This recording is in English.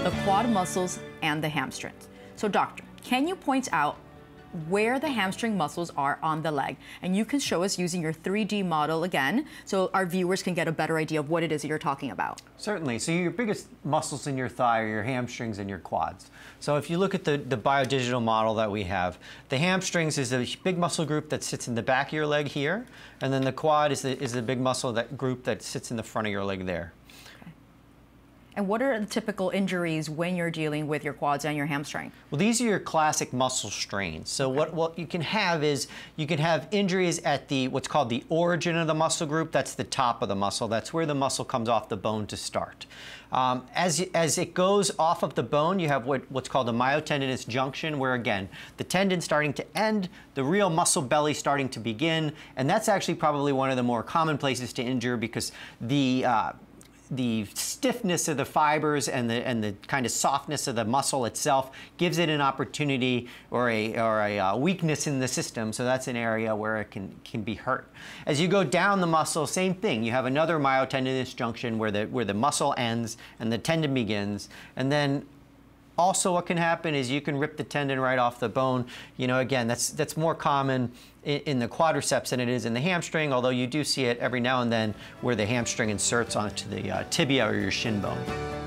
the quad muscles and the hamstrings. So doctor, can you point out where the hamstring muscles are on the leg? And you can show us using your 3D model again, so our viewers can get a better idea of what it is that you're talking about. Certainly. So your biggest muscles in your thigh are your hamstrings and your quads. So if you look at the biodigital model that we have, the hamstrings is a big muscle group that sits in the back of your leg here, and then the quad is the big muscle group that sits in the front of your leg there. And what are the typical injuries when you're dealing with your quads and your hamstring? Well, these are your classic muscle strains. So what you can have is you can have injuries at what's called the origin of the muscle group. That's the top of the muscle. That's where the muscle comes off the bone to start. As it goes off of the bone, you have what's called a myotendinous junction, where again, the tendon starting to end, the real muscle belly starting to begin, and that's actually probably one of the more common places to injure because the stiffness of the fibers and the kind of softness of the muscle itself gives it an opportunity or a weakness in the system. So that's an area where it can be hurt. As you go down the muscle, same thing. You have another myotendinous junction where the muscle ends and the tendon begins. And then also what can happen is you can rip the tendon right off the bone. You know, again, that's more common in the quadriceps than it is in the hamstring, although you do see it every now and then where the hamstring inserts onto the tibia or your shin bone.